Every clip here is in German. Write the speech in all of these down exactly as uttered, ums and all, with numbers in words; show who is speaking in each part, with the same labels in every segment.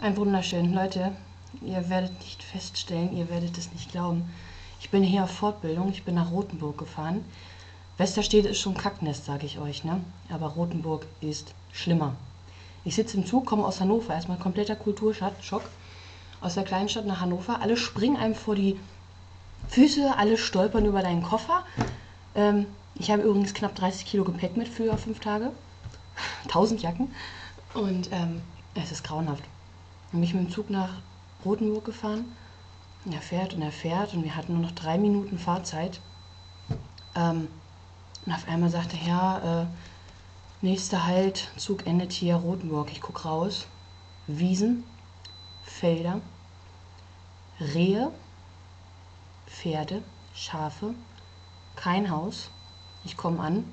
Speaker 1: Ein wunderschön. Leute, ihr werdet nicht feststellen, ihr werdet es nicht glauben. Ich bin hier auf Fortbildung, ich bin nach Rothenburg gefahren. Westerstede ist schon Kacknest, sage ich euch, ne? Aber Rothenburg ist schlimmer. Ich sitze im Zug, komme aus Hannover, erstmal kompletter Kulturschock. Aus der Kleinstadt nach Hannover. Alle springen einem vor die Füße, alle stolpern über deinen Koffer. Ähm, ich habe übrigens knapp dreißig Kilo Gepäck mit für fünf Tage. tausend Jacken. Und ähm, es ist grauenhaft. Dann bin ich mit dem Zug nach Rothenburg gefahren. Und er fährt und er fährt und wir hatten nur noch drei Minuten Fahrzeit. Ähm, und auf einmal sagte er, ja, äh, nächster Halt, Zug endet hier, Rothenburg. Ich gucke raus. Wiesen, Felder, Rehe, Pferde, Schafe, kein Haus. Ich komme an.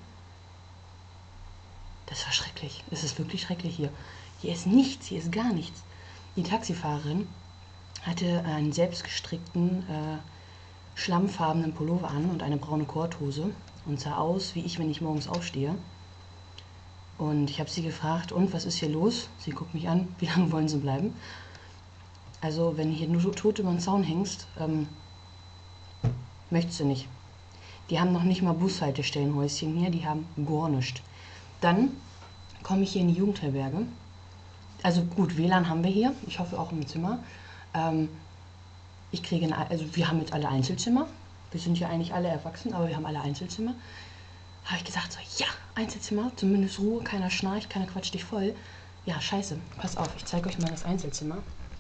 Speaker 1: Das war schrecklich. Es ist wirklich schrecklich hier. Hier ist nichts, hier ist gar nichts. Die Taxifahrerin hatte einen selbstgestrickten, äh, schlammfarbenen Pullover an und eine braune Korthose und sah aus, wie ich, wenn ich morgens aufstehe. Und ich habe sie gefragt, und was ist hier los? Sie guckt mich an, wie lange wollen Sie bleiben? Also, wenn du hier nur so tot über den Zaun hängst, ähm, möchtest du nicht. Die haben noch nicht mal Bushaltestellenhäuschen hier, die haben gar nichts. Dann komme ich hier in die Jugendherberge. Also gut, W L A N haben wir hier, ich hoffe auch im Zimmer. Ähm, ich kriege, eine, also wir haben jetzt alle Einzelzimmer. Wir sind ja eigentlich alle erwachsen, aber wir haben alle Einzelzimmer. Habe ich gesagt, so, ja, Einzelzimmer, zumindest Ruhe, keiner schnarcht, keiner quatscht dich voll. Ja, scheiße, pass auf, ich zeige euch mal das Einzelzimmer.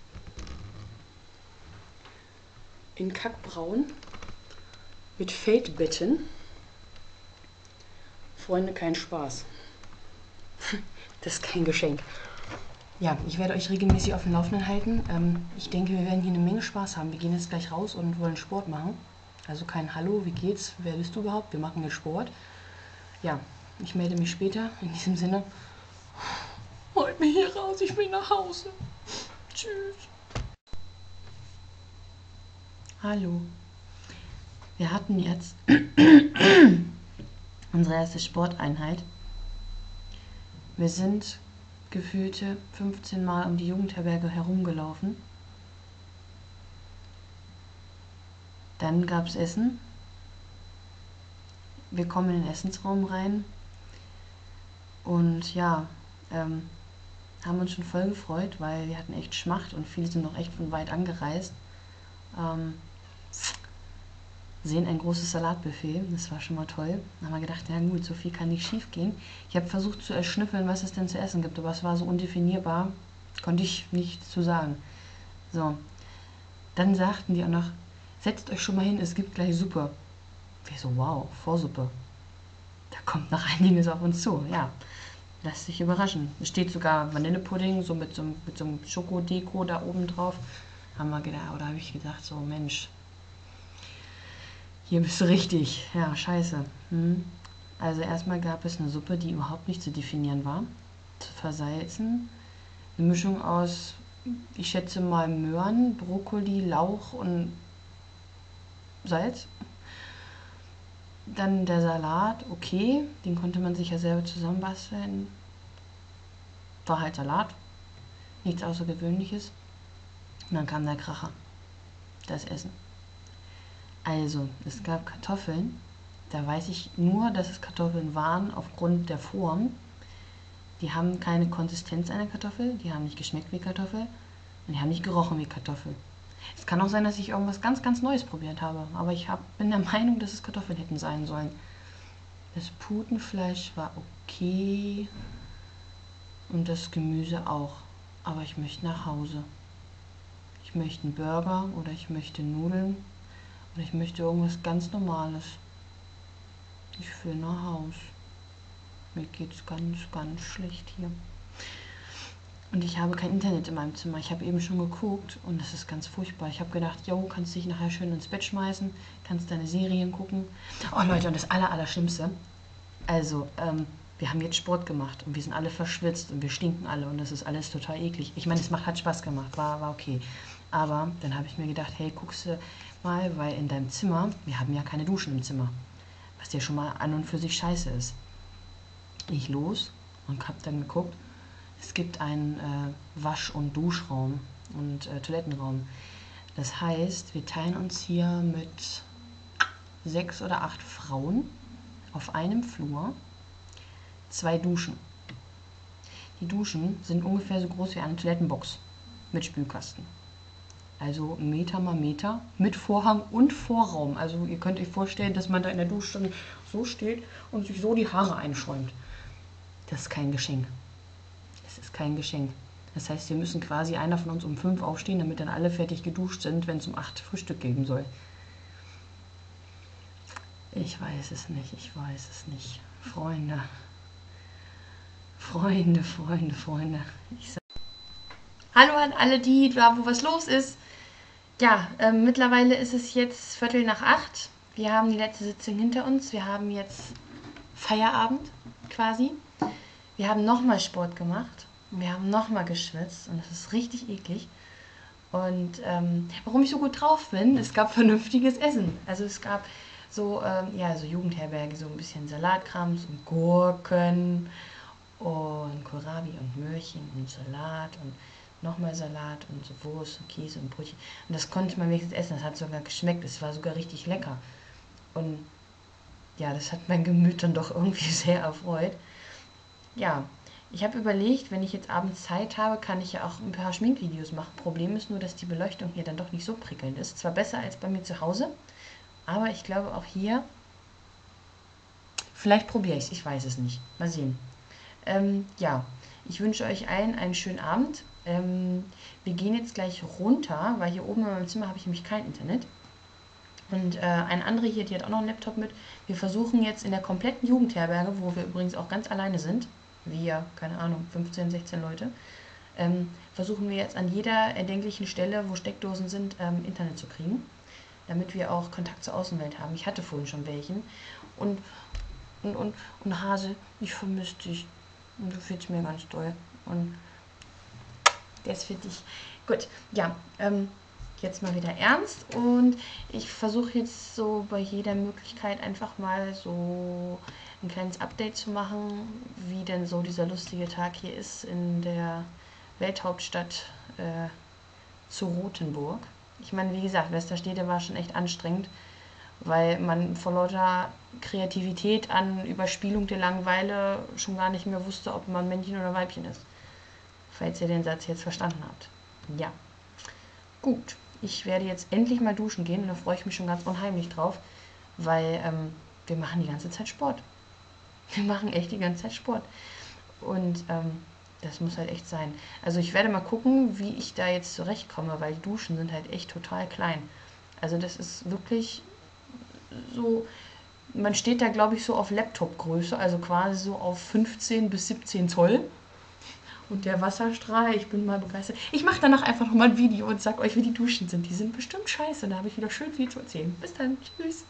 Speaker 1: In Kackbraun, mit Feldbetten. Freunde, kein Spaß. Das ist kein Geschenk. Ja, ich werde euch regelmäßig auf dem Laufenden halten. Ähm, ich denke, wir werden hier eine Menge Spaß haben. Wir gehen jetzt gleich raus und wollen Sport machen. Also kein Hallo, wie geht's? Wer bist du überhaupt? Wir machen jetzt Sport. Ja, ich melde mich später. In diesem Sinne, holt mich hier raus, ich will nach Hause. Tschüss. Hallo. Wir hatten jetzt unsere erste Sporteinheit. Wir sind gefühlte fünfzehn Mal um die Jugendherberge herumgelaufen. Dann gab es Essen. Wir kommen in den Essensraum rein und ja, ähm, haben uns schon voll gefreut, weil wir hatten echt Schmacht und viele sind noch echt von weit angereist. Ähm, sehen ein großes Salatbuffet, das war schon mal toll. Dann haben wir gedacht, ja gut, so viel kann nicht schief gehen. Ich habe versucht zu erschnüffeln, was es denn zu essen gibt, aber es war so undefinierbar, konnte ich nicht zu sagen. So, dann sagten die auch noch, setzt euch schon mal hin, es gibt gleich Suppe. Wir so, wow, Vorsuppe. Da kommt noch einiges auf uns zu, ja. Lasst sich überraschen. Es steht sogar Vanillepudding, so mit so, mit so einem Schokodeko da oben drauf. Haben wir gedacht, oder habe ich gedacht, so Mensch, hier bist du richtig. Ja, scheiße. Hm. Also erstmal gab es eine Suppe, die überhaupt nicht zu definieren war. Zu versalzen. Eine Mischung aus, ich schätze mal Möhren, Brokkoli, Lauch und Salz. Dann der Salat, okay, den konnte man sich ja selber zusammenbasteln. War halt Salat, nichts Außergewöhnliches. Und dann kam der Kracher, das Essen. Also, es gab Kartoffeln, da weiß ich nur, dass es Kartoffeln waren aufgrund der Form. Die haben keine Konsistenz einer Kartoffel, die haben nicht geschmeckt wie Kartoffel und die haben nicht gerochen wie Kartoffel. Es kann auch sein, dass ich irgendwas ganz, ganz Neues probiert habe, aber ich hab, bin der Meinung, dass es Kartoffeln hätten sein sollen. Das Putenfleisch war okay und das Gemüse auch, aber ich möchte nach Hause. Ich möchte einen Burger oder ich möchte Nudeln oder ich möchte irgendwas ganz Normales. Ich will nach Haus. Mir geht's ganz, ganz schlecht hier. Und ich habe kein Internet in meinem Zimmer. Ich habe eben schon geguckt und das ist ganz furchtbar. Ich habe gedacht, jo, kannst dich nachher schön ins Bett schmeißen, kannst deine Serien gucken. Oh Leute, und das Aller, Allerschlimmste. Also, ähm, wir haben jetzt Sport gemacht und wir sind alle verschwitzt und wir stinken alle und das ist alles total eklig. Ich meine, es macht, hat Spaß gemacht, war, war okay. Aber dann habe ich mir gedacht, hey, guckst du mal, weil in deinem Zimmer, wir haben ja keine Duschen im Zimmer, was ja schon mal an und für sich scheiße ist. Ich los und hab dann geguckt, Es gibt einen äh, Wasch- und Duschraum und äh, Toilettenraum. Das heißt, wir teilen uns hier mit sechs oder acht Frauen auf einem Flur zwei Duschen. Die Duschen sind ungefähr so groß wie eine Toilettenbox mit Spülkasten. Also Meter mal Meter mit Vorhang und Vorraum. Also ihr könnt euch vorstellen, dass man da in der Dusche so steht und sich so die Haare einschäumt. Das ist kein Geschenk. Das ist kein Geschenk. Das heißt, wir müssen quasi einer von uns um fünf aufstehen, damit dann alle fertig geduscht sind, wenn es um acht Frühstück geben soll. Ich weiß es nicht, ich weiß es nicht. Freunde. Freunde, Freunde, Freunde. Ich sag Hallo an alle die, da wo was los ist. Ja, äh, mittlerweile ist es jetzt Viertel nach acht. Wir haben die letzte Sitzung hinter uns. Wir haben jetzt Feierabend quasi. Wir haben nochmal Sport gemacht. Wir haben nochmal geschwitzt und das ist richtig eklig. Und ähm, warum ich so gut drauf bin, es gab vernünftiges Essen. Also es gab so, ähm, ja, so Jugendherberge, so ein bisschen Salatkrams und Gurken und Kohlrabi und Möhrchen und Salat und nochmal Salat und so Wurst und Käse und Brötchen. Und das konnte man wenigstens essen. Das hat sogar geschmeckt. Es war sogar richtig lecker. Und ja, das hat mein Gemüt dann doch irgendwie sehr erfreut. Ja, ich habe überlegt, wenn ich jetzt abends Zeit habe, kann ich ja auch ein paar Schminkvideos machen. Problem ist nur, dass die Beleuchtung hier dann doch nicht so prickelnd ist. Zwar besser als bei mir zu Hause, aber ich glaube auch hier, vielleicht probiere ich es, ich weiß es nicht. Mal sehen. Ähm, ja, ich wünsche euch allen einen schönen Abend. Ähm, wir gehen jetzt gleich runter, weil hier oben in meinem Zimmer habe ich nämlich kein Internet. Und äh, eine andere hier, die hat auch noch einen Laptop mit. Wir versuchen jetzt in der kompletten Jugendherberge, wo wir übrigens auch ganz alleine sind, wir, keine Ahnung, fünfzehn, sechzehn Leute, ähm, versuchen wir jetzt an jeder erdenklichen Stelle, wo Steckdosen sind, ähm, Internet zu kriegen, damit wir auch Kontakt zur Außenwelt haben. Ich hatte vorhin schon welchen. Und, und, und, und Hase, ich vermisse dich. Und du fehlst mir ganz doll. Und der ist für dich. Gut, ja, ähm, jetzt mal wieder ernst. Und ich versuche jetzt so bei jeder Möglichkeit einfach mal so ein kleines Update zu machen, wie denn so dieser lustige Tag hier ist in der Welthauptstadt äh, zu Rothenburg. Ich meine, wie gesagt, Westerstede war schon echt anstrengend, weil man vor lauter Kreativität an Überspielung der Langeweile schon gar nicht mehr wusste, ob man Männchen oder Weibchen ist. Falls ihr den Satz jetzt verstanden habt. Ja, gut. Ich werde jetzt endlich mal duschen gehen und da freue ich mich schon ganz unheimlich drauf, weil ähm, wir machen die ganze Zeit Sport. Wir machen echt die ganze Zeit Sport. Und ähm, das muss halt echt sein. Also ich werde mal gucken, wie ich da jetzt zurechtkomme, weil die Duschen sind halt echt total klein. Also das ist wirklich so, man steht da glaube ich so auf Laptop-Größe, also quasi so auf fünfzehn bis siebzehn Zoll. Und der Wasserstrahl, ich bin mal begeistert. Ich mache danach einfach nochmal ein Video und sag euch, wie die Duschen sind. Die sind bestimmt scheiße. Da habe ich wieder schön viel zu erzählen. Bis dann. Tschüss.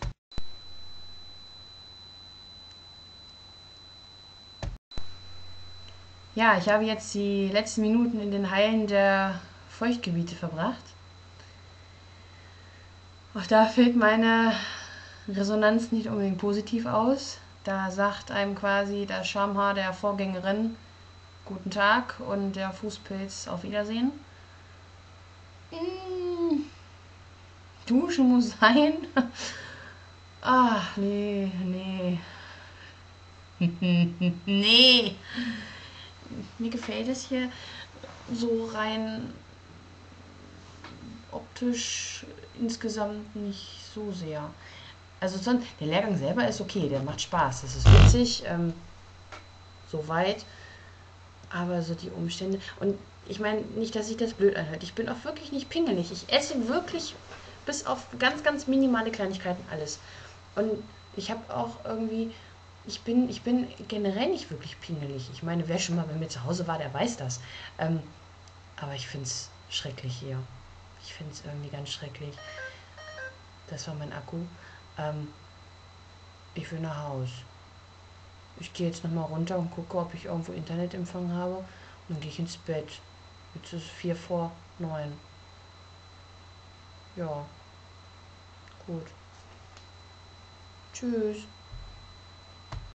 Speaker 1: Ja, ich habe jetzt die letzten Minuten in den Hallen der Feuchtgebiete verbracht. Auch da fällt meine Resonanz nicht unbedingt positiv aus. Da sagt einem quasi das Schamhaar der Vorgängerin Guten Tag und der Fußpilz auf Wiedersehen. Mm, Duschen muss sein. Ach, nee, nee. Nee. Mir gefällt es hier so rein optisch insgesamt nicht so sehr. Also sonst, der Lehrgang selber ist okay, der macht Spaß, das ist witzig, ähm, soweit. Aber so die Umstände. Und ich meine, nicht, dass sich das blöd anhört. Ich bin auch wirklich nicht pingelig. Ich esse wirklich bis auf ganz, ganz minimale Kleinigkeiten alles. Und ich habe auch irgendwie, ich bin, ich bin generell nicht wirklich pingelig. Ich meine, wer schon mal bei mir zu Hause war, der weiß das. Ähm, aber ich finde es schrecklich hier. Ich finde es irgendwie ganz schrecklich. Das war mein Akku. Ähm, ich will nach Haus. Ich gehe jetzt nochmal runter und gucke, ob ich irgendwo Internetempfang habe. Und dann gehe ich ins Bett. Jetzt ist es vier vor neun. Ja, gut. Tschüss.